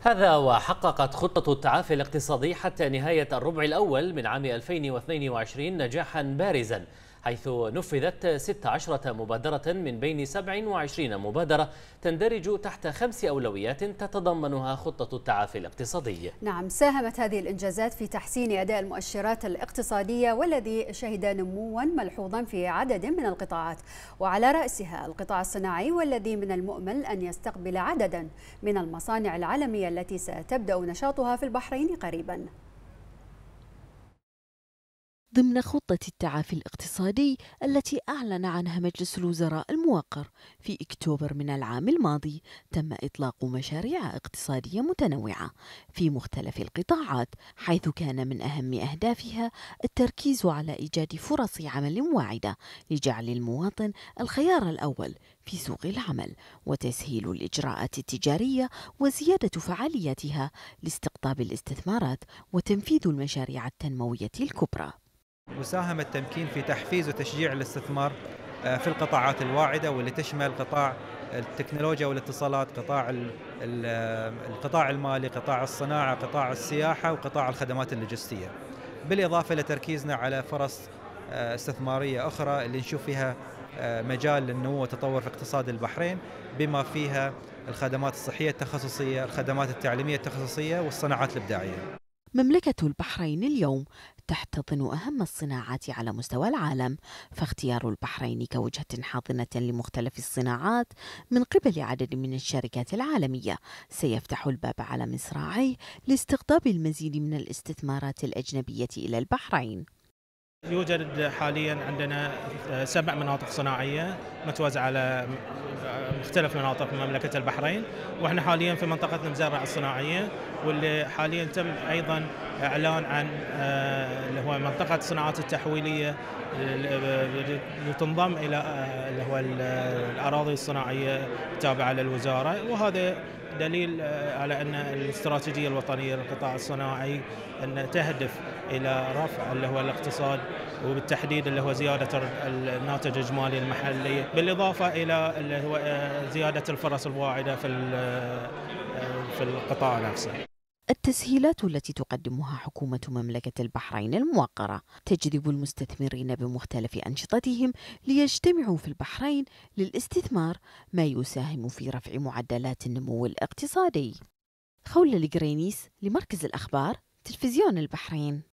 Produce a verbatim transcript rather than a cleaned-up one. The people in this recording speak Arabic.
هذا وحققت خطة التعافي الاقتصادي حتى نهاية الربع الأول من عام ألفين واثنين وعشرين نجاحا بارزا، حيث نفذت ست عشرة مبادرة من بين سبع وعشرين مبادرة تندرج تحت خمس أولويات تتضمنها خطة التعافي الاقتصادي. نعم، ساهمت هذه الإنجازات في تحسين أداء المؤشرات الاقتصادية والذي شهد نموا ملحوظا في عدد من القطاعات، وعلى رأسها القطاع الصناعي والذي من المؤمل أن يستقبل عددا من المصانع العالمية التي ستبدأ نشاطها في البحرين قريبا. ضمن خطة التعافي الاقتصادي التي أعلن عنها مجلس الوزراء الموقر في أكتوبر من العام الماضي، تم إطلاق مشاريع اقتصادية متنوعة في مختلف القطاعات، حيث كان من أهم أهدافها التركيز على إيجاد فرص عمل واعدة لجعل المواطن الخيار الأول في سوق العمل، وتسهيل الإجراءات التجارية وزيادة فعاليتها لاستقطاب الاستثمارات وتنفيذ المشاريع التنموية الكبرى. وساهم التمكين في تحفيز وتشجيع الاستثمار في القطاعات الواعدة واللي تشمل قطاع التكنولوجيا والاتصالات، قطاع القطاع المالي، قطاع الصناعة، قطاع السياحة، وقطاع الخدمات اللوجستية، بالإضافة لتركيزنا على فرص استثمارية أخرى اللي نشوف فيها مجال للنمو والتطور في اقتصاد البحرين، بما فيها الخدمات الصحية التخصصية، الخدمات التعليمية التخصصية، والصناعات الإبداعية. مملكة البحرين اليوم تحتضن أهم الصناعات على مستوى العالم، فاختيار البحرين كوجهة حاضنة لمختلف الصناعات من قبل عدد من الشركات العالمية سيفتح الباب على مصراعيه لاستقطاب المزيد من الاستثمارات الأجنبية إلى البحرين. يوجد حاليا عندنا سبع مناطق صناعية متوزعة على مختلف مناطق مملكة البحرين، واحنا حاليا في منطقة المزارع الصناعية، واللي حاليا تم ايضا اعلان عن اللي هو منطقة الصناعات التحويلية لتنضم الى اللي هو الاراضي الصناعية التابعة للوزارة، وهذا دليل على أن الاستراتيجية الوطنية للقطاع الصناعي أن تهدف إلى رفع اللي هو الاقتصاد، وبالتحديد اللي هو زيادة الناتج الإجمالي المحلي، بالإضافة إلى اللي هو زيادة الفرص الواعدة في في القطاع نفسه. التسهيلات التي تقدمها حكومة مملكة البحرين الموقرة تجذب المستثمرين بمختلف أنشطتهم ليجتمعوا في البحرين للاستثمار، ما يساهم في رفع معدلات النمو الاقتصادي. خولة القرينيس لمركز الأخبار، تلفزيون البحرين.